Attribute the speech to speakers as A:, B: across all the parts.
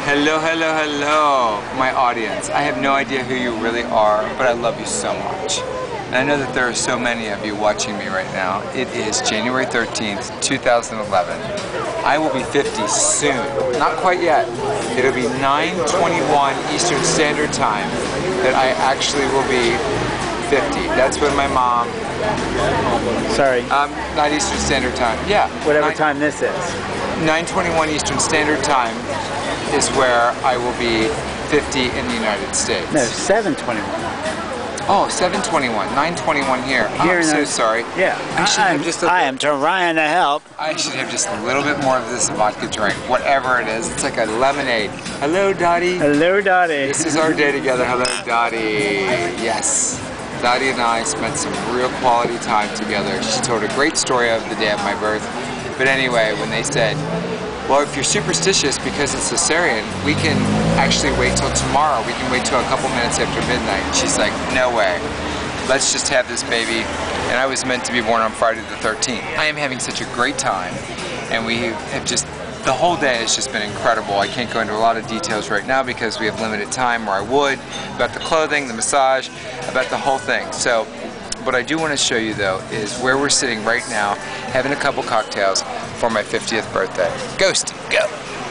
A: Hello, hello, hello, my audience. I have no idea who you really are, but I love you so much. And I know that there are so many of you watching me right now. It is January 13th, 2011. I will be 50 soon. Not quite yet. It'll be 9:21 Eastern Standard Time that I actually will be 50. That's when my mom...
B: Sorry.
A: Not Eastern Standard Time. Yeah.
B: Whatever time this is.
A: 9:21 Eastern Standard Time is where I will be 50 in the United States.
B: No, 7:21.
A: Oh, 7:21, 9:21 here. I'm so sorry.
B: Yeah. I am trying to help.
A: I should have just a little bit more of this vodka drink, whatever it is. It's like a lemonade. Hello, Dottie.
B: Hello, Dottie.
A: This is our day together. Hello, Dottie. Yes. Dottie and I spent some real quality time together. She told a great story of the day of my birth. But anyway, when they said, well, if you're superstitious because it's cesarean, we can actually wait till tomorrow. We can wait till a couple minutes after midnight. She's like, no way. Let's just have this baby. And I was meant to be born on Friday the 13th. I am having such a great time. And we have just, the whole day has just been incredible. I can't go into a lot of details right now because we have limited time, or I would, about the clothing, the massage, about the whole thing. So what I do want to show you though is where we're sitting right now, having a couple cocktails for my 50th birthday. Ghost, go!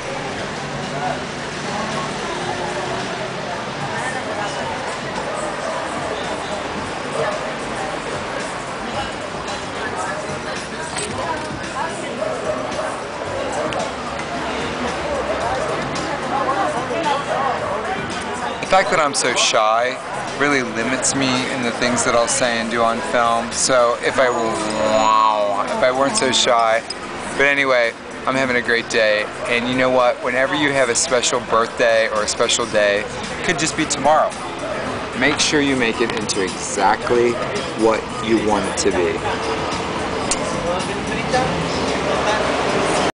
A: The fact that I'm so shy really limits me in the things that I'll say and do on film. So if I weren't so shy. But anyway, I'm having a great day. And you know what? Whenever you have a special birthday or a special day, it could just be tomorrow. Make sure you make it into exactly what you want it to be.